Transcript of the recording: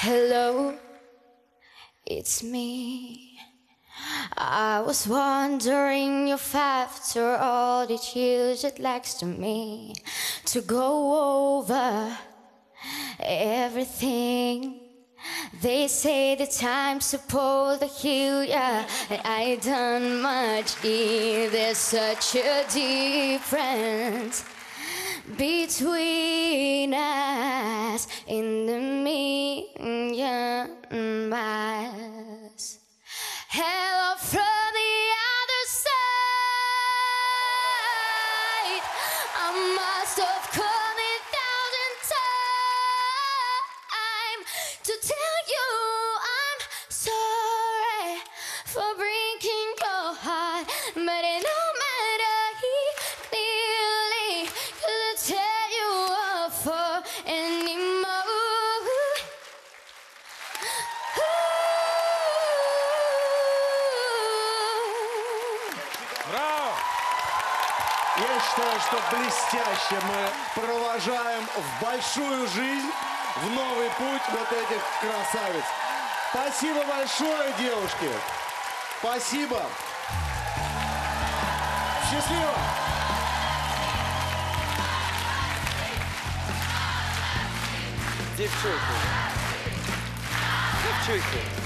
Hello, it's me. I was wondering if after all that you should like to me to go over everything. They say the time's supposed to heal ya, and I done much either. There's such a difference between us in the million miles. Hello from the other side. I must have called 1,000 times to tell you I'm sorry for breaking your heart, but it don't matter. He clearly couldn't tell you off for anymore. Браво! Я считаю, что блестяще мы провожаем в большую жизнь, в новый путь вот этих красавиц. Спасибо большое, девушки. Спасибо. Счастливо. Девчонки. Девчонки.